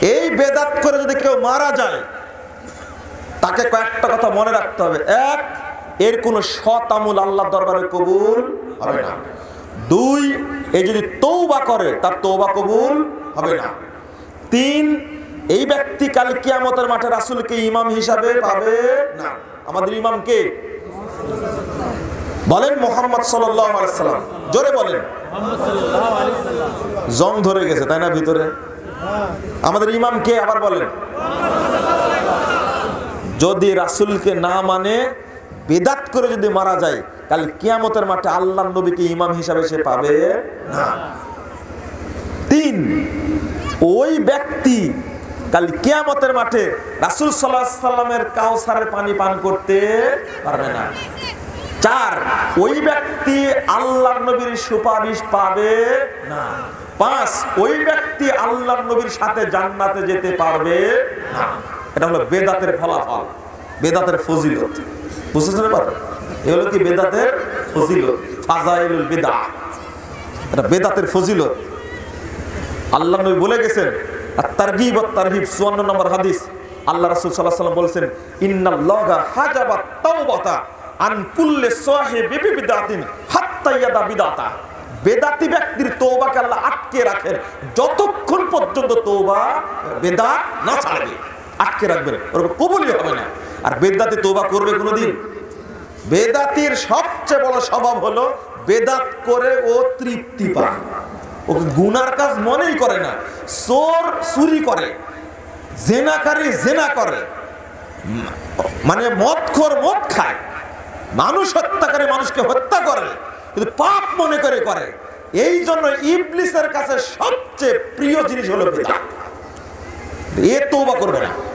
এই বেদাত করে যদি কেউ মারা যায়, তাকে কয়েকটা কথা মনে রাখতে হবে। এক, এর কোনো সৎ আমল আল্লাহর দরবারে কবুল হবে না। দুই, এই যদি তওবা করে তার তওবা কবুল হবে না। তিন, এই ব্যক্তি কাল কিয়ামতের মাঠে রাসূলকে ইমাম হিসাবে পাবে না। আমাদের ইমাম কে? বলেন মুহাম্মদ সাল্লাল্লাহু আলাইহি ওয়াসাল্লাম। জোরে বলেন। জং ধরে গেছে তাই না ভিতরে? আমাদের ইমাম কে? আবার বলেন। যদি রাসূলকে না মানে বিদআত করে যদি মারা যায়, কাল কিয়ামতের মাঠে আল্লাহর নবীকে ইমাম হিসাবে সে পাবে না। তিন, ওই ব্যক্তি কাল কিয়ামতের মাঠে রাসূল সাল্লাল্লাহু আলাইহি ওয়াসাল্লামের কাউসারের পানি পান করতে পারবে না। চার, ওই ব্যক্তি আল্লাহর নবীর সুপারিশ পাবে না। পাঁচ, ওই ব্যক্তি আল্লাহর নবীর সাথে জান্নাতে যেতে পারবে না। এটা হলো বেদাতের ফলাফল, বেদাতের ফজিলত। বুঝতে পারবেন? এগুলো কি বেদাতের ফজিলত, ফাজাইলুল বিদআহ। এটা বেদাতের ফজিলত। আল্লাহ নবী বলে গেছেন, আত-তারগীব ওয়াত-তারহিব 54 নম্বর হাদিস। আল্লাহ রাসূল সাল্লাল্লাহু আলাইহি ওয়াসাল্লাম বলেছেন, ইন্নাল্লাহা হাজাবাত তাওবাতা আন কুল্লি সাহিবি বিদআতিন হাত্তা ইয়াদা বিদআতা। বেদাতি ব্যক্তির তওবাকে আল্লাহ আটকে রাখেন যতক্ষণ পর্যন্ত তওবা বেদাত না ছাড়বে, আটকে রাখবেন, ওর কবুলই হবে না। আর বেদাতি তওবা করবে কোনোদিন? বেদাতির সবচেয়ে বড় স্বভাব হলো বেদাত করে ও তৃপ্তি পায়, ওকে গুনার কাজ মনেই করে না। চোর চুরি করে, জেনাকারী জেনা করে, মানে মদখোর মদ খায়, মানুষ হত্যাকারী মানুষকে হত্যা করে, কিন্তু পাপ মনে করে করে। এই জন্য ইবলিসের কাছে সবচেয়ে প্রিয় জিনিস হলো বেদাত। এ তওবা করবে না।